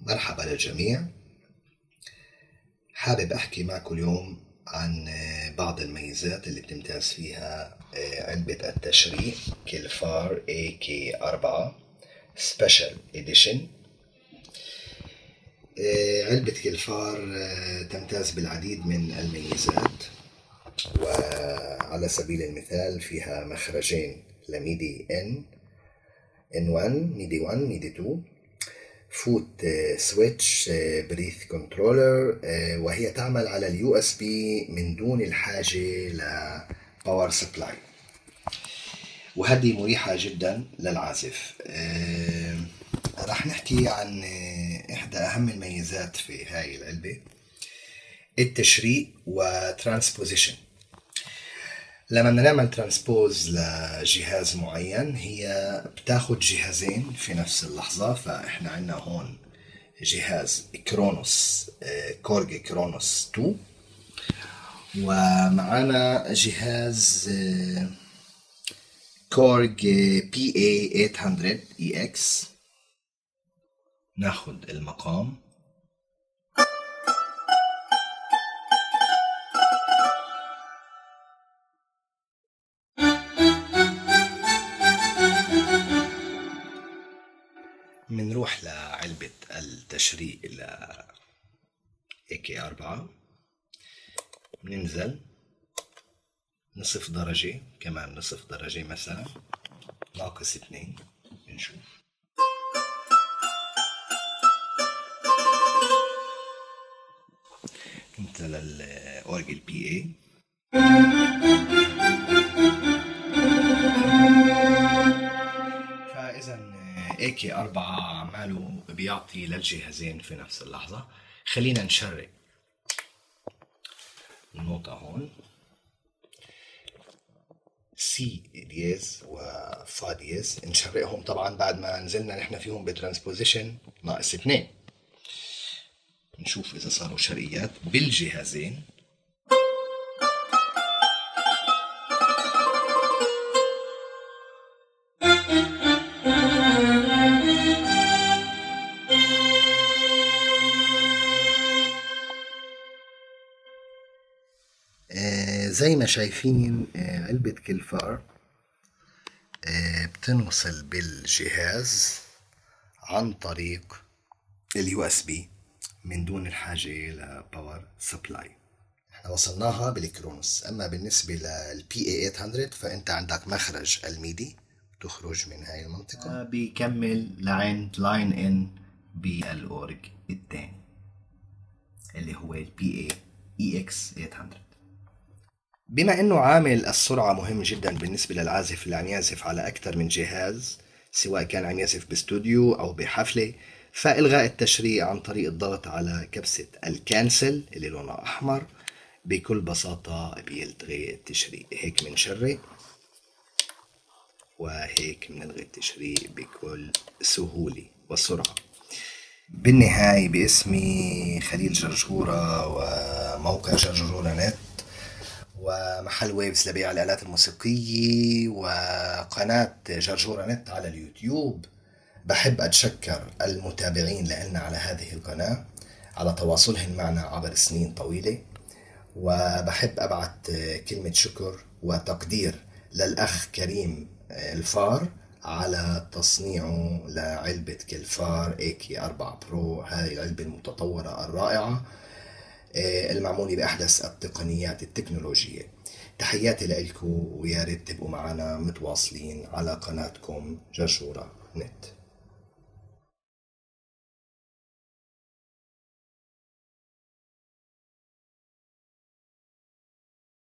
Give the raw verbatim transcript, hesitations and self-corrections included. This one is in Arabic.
مرحبا للجميع. حابب أحكي معكم اليوم عن بعض الميزات اللي بتمتاز فيها علبة التشريح كيلفار إيه كي أربعة سبيشال إديشن. علبة كيلفار تمتاز بالعديد من الميزات، وعلى سبيل المثال فيها مخرجين لميدي إن إن واحد ميدي واحد ميدي اثنين، فوت سويتش بريث كنترولر، وهي تعمل على اليو اس بي من دون الحاجة لباور سبلاي، وهذه مريحة جدا للعازف. راح نحكي عن إحدى أهم الميزات في هاي العلبة، التشريق وترانسبوزيشن. لما بدنا نعمل ترانسبوز لجهاز معين هي بتاخد جهازين في نفس اللحظة. فإحنا عنا هون جهاز كرونوس كورج كرونوس اثنين، ومعنا جهاز كورج بي اي ثمانمية اي اكس. ناخد المقام منروح لعلبة التشريق ل إيه كي أربعة، ننزل نصف درجة، كمان نصف درجة مثلا ناقص اثنين، نشوف ننزل للأورج البي اي. فإذا إيه كي أربعة عماله بيعطي للجهازين في نفس اللحظة. خلينا نشرق النوتة هون سي دييز وفا دييز، نشرقهم طبعا بعد ما نزلنا نحن فيهم بترانسبوزيشن ناقص اثنين. نشوف إذا صاروا شرقيات بالجهازين. زي ما شايفين علبة كيلفار بتنوصل بالجهاز عن طريق اليو اس بي من دون الحاجة لباور سبلاي. احنا وصلناها بالكرونوس. اما بالنسبة للبي اي ثمانمية فانت عندك مخرج الميدي تخرج من هاي المنطقة، بيكمل لعند لاين ان بالاورج الثاني اللي هو البي اي اي اكس ثمانمية. بما انه عامل السرعة مهم جدا بالنسبة للعازف اللي عم يعزف على اكثر من جهاز، سواء كان عم يعزف باستوديو او بحفلة، فالغاء التشريق عن طريق الضغط على كبسة الكانسل اللي لونها احمر بكل بساطة بيلغي التشريق. هيك منشرق وهيك منلغي التشريق بكل سهولة وسرعة. بالنهاية باسمي خليل جرجورة، وموقع جرجورة نت، ومحل ويبس لبيع الآلات الموسيقية، وقناة جرجورة نت على اليوتيوب. بحب أتشكر المتابعين لنا على هذه القناة على تواصلهم معنا عبر سنين طويلة، وبحب أبعت كلمة شكر وتقدير للأخ كريم الفار على تصنيعه لعلبة كيلفار إيه كي أربعة برو، هذه العلبة المتطورة الرائعة المعمولة بأحدث التقنيات التكنولوجية. تحياتي لكم، ويا ريت تبقوا معنا متواصلين على قناتكم جرجورة نت.